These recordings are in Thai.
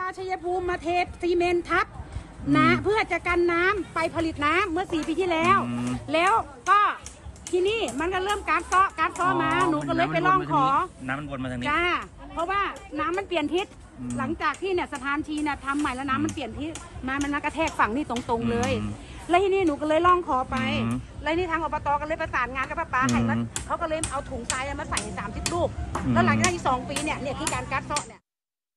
ชัยภูมิมาเทซีเมนต์ทับนะเพื่อจะกันน้ำไปผลิตน้ำเมื่อ4 ปีที่แล้วแล้วก็ที่นี่มันก็เริ่มการซ้อมาหนูก็เลยไปร้องขอน้ำมันวนมาทางนี้จ้าเพราะว่าน้ำมันเปลี่ยนทิศหลังจากที่เนี่ยสถานที่เนี่ยทำใหม่แล้วน้ำมันเปลี่ยนทิศมันกระแทกฝั่งนี่ตรงๆเลยแล้วที่นี่หนูก็เลยร้องขอไปแล้วนี่ทางอบตก็เลยประสานงานกับป้าป๋าให้เขาก็เลยเอาถุงทรายมาใส่30 ลูกแล้วหลังจากที่2 ปีเนี่ยที่การกัดเซาะเนี่ย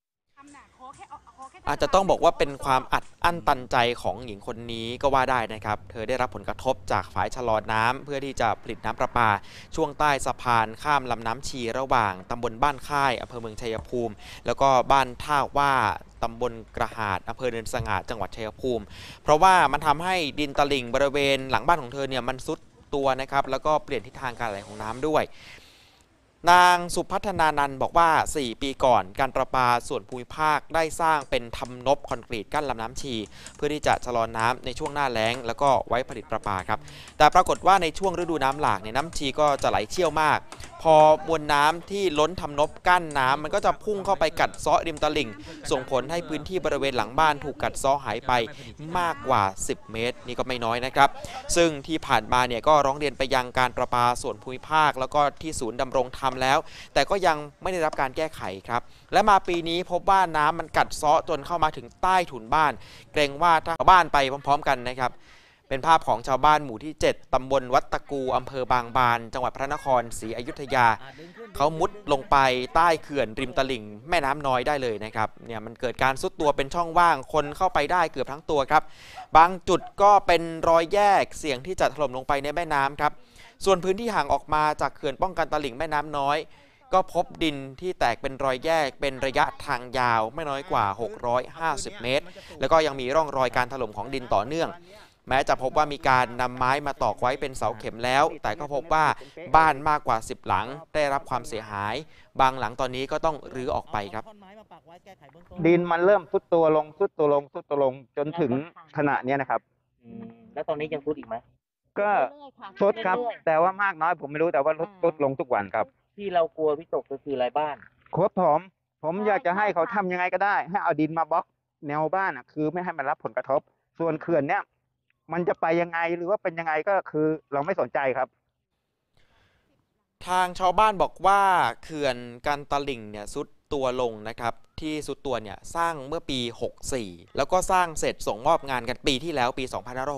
อาจจะต้องบอกว่าเป็นความอัดอั้นตันใจของหญิงคนนี้ก็ว่าได้นะครับเธอได้รับผลกระทบจากฝายชะลอน้ำเพื่อที่จะผลิตน้ำประปาช่วงใต้สะพานข้ามลำน้ำชีระหว่างตำบลบ้านค่ายอำเภอเมืองชัยภูมิแล้วก็บ้านท่าว่าตำบลกระหาดอำเภอเนินสง่าจังหวัดชัยภูมิเพราะว่ามันทำให้ดินตลิ่งบริเวณหลังบ้านของเธอเนี่ยมันซุดตัวนะครับแล้วก็เปลี่ยนทิศทางการไหลของน้ำด้วยนางสุพัฒนานันท์บอกว่า4 ปีก่อนการประปาส่วนภูมิภาคได้สร้างเป็นทำนบคอนกรีตกั้นลำน้ำชีเพื่อที่จะชะลอน้ำในช่วงหน้าแล้งแล้วก็ไว้ผลิตประปาครับแต่ปรากฏว่าในช่วงฤดูน้ำหลากเนี่ยน้ำชีก็จะไหลเชี่ยวมากพอมวลน้ำที่ล้นทำนบกั้นน้ำมันก็จะพุ่งเข้าไปกัดเซาะริมตลิ่งส่งผลให้พื้นที่บริเวณหลังบ้านถูกกัดเซาะหายไปมากกว่า10 เมตรนี่ก็ไม่น้อยนะครับซึ่งที่ผ่านมาเนี่ยก็ร้องเรียนไปยังการประปาส่วนภูมิภาคแล้วก็ที่ศูนย์ดำรงธรรมแล้วแต่ก็ยังไม่ได้รับการแก้ไขครับและมาปีนี้พบว่าน้ำมันกัดเซาะจนเข้ามาถึงใต้ถุนบ้านเกรงว่าถ้าชาวบ้านไปพร้อมๆกันนะครับเป็นภาพของชาวบ้านหมู่ที่7ตำบลวัดตะกูอำเภอบางบานจังหวัดพระนครศรีอยุธยาเขามุดลงไปใต้เขื่อนริมตลิ่งแม่น้ำน้อยได้เลยนะครับเนี่ยมันเกิดการซุดตัวเป็นช่องว่างคนเข้าไปได้เกือบทั้งตัวครับบางจุดก็เป็นรอยแยกเสี่ยงที่จะถล่มลงไปในแม่น้ำครับส่วนพื้นที่ห่างออกมาจากเขื่อนป้องกันตลิ่งแม่น้ำน้อยก็พบดินที่แตกเป็นรอยแยกเป็นระยะทางยาวไม่น้อยกว่า650 เมตรแล้วก็ยังมีร่องรอยการถล่มของดินต่อเนื่องแม้จะพบว่ามีการนำไม้มาตอกไว้เป็นเสาเข็มแล้วแต่ก็พบว่าบ้านมากกว่า10 หลังได้รับความเสียหายบางหลังตอนนี้ก็ต้องรื้อออกไปครับดินมันเริ่มทรุดตัวลงจนถึงขณะนี้นะครับแล้วตอนนี้ยังทรุดอีกไหมก็ทรุดครับแต่ว่ามากน้อยผมไม่รู้แต่ว่าทรุดลงทุกวันครับที่เรากลัววิตกก็คืออะไรบ้านโค้ชผมอยากจะให้เขาทำยังไงก็ได้ให้เอาดินมาบล็อกแนวบ้านคือไม่ให้มันรับผลกระทบส่วนเขื่อนเนี้ยมันจะไปยังไงหรือว่าเป็นยังไงก็คือเราไม่สนใจครับทางชาวบ้านบอกว่าเขื่อนกันตลิ่งเนี่ยซุดตัวลงนะครับที่ซุดตัวเนี่ยสร้างเมื่อปี64แล้วก็สร้างเสร็จส่งมอบงานกันปีที่แล้วปี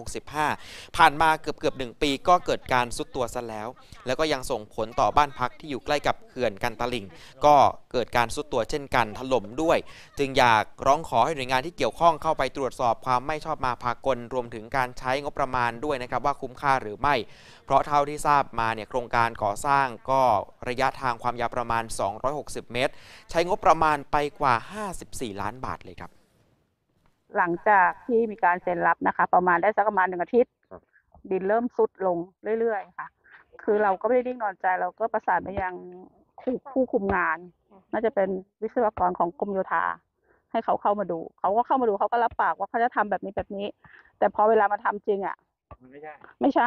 2565ผ่านมาเกือบ1 ปีก็เกิดการซุดตัวซะแล้วก็ยังส่งผลต่อบ้านพักที่อยู่ใกล้กับเขื่อนกันตลิ่งก็เกิดการซุดตัวเช่นกันถล่มด้วยจึงอยากร้องขอให้หน่วยงานที่เกี่ยวข้องเข้าไปตรวจสอบความไม่ชอบมาพากลรวมถึงการใช้งบประมาณด้วยนะครับว่าคุ้มค่าหรือไม่เพราะเท่าที่ทราบมาเนี่ยโครงการก่อสร้างก็ระยะทางความยาวประมาณ260 เมตรใช้งบประมาณไปกว่า54 ล้านบาทเลยครับหลังจากที่มีการเซ็นรับนะคะประมาณได้สักประมาณ1 อาทิตย์ดินเริ่มซุดลงเรื่อยๆค่ะคือเราก็ไม่ได้นิ่งนอนใจเราก็ประสานไปยังผู้คุมงานน่าจะเป็นวิศวกรของกรมโยธาให้เขาเข้ามาดูเขาก็เข้ามาดูเขาก็รับปากว่าเขาจะทำแบบนี้แต่พอเวลามาทำจริงอ่ะไม่ใช่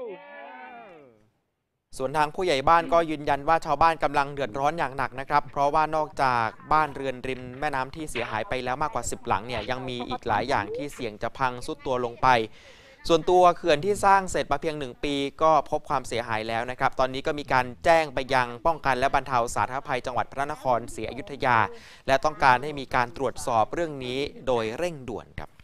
ส่วนทางผู้ใหญ่บ้านก็ยืนยันว่าชาวบ้านกำลังเดือดร้อนอย่างหนักนะครับเพราะว่านอกจากบ้านเรือนริมแม่น้ำที่เสียหายไปแล้วมากกว่า10 หลังเนี่ยยังมีอีกหลายอย่างที่เสี่ยงจะพังทรุดตัวลงไปส่วนตัวเขื่อนที่สร้างเสร็จมาเพียง1 ปีก็พบความเสียหายแล้วนะครับตอนนี้ก็มีการแจ้งไปยังป้องกันและบรรเทาสาธารณภัยจังหวัดพระนครศรีอยุธยาและต้องการให้มีการตรวจสอบเรื่องนี้โดยเร่งด่วนครับ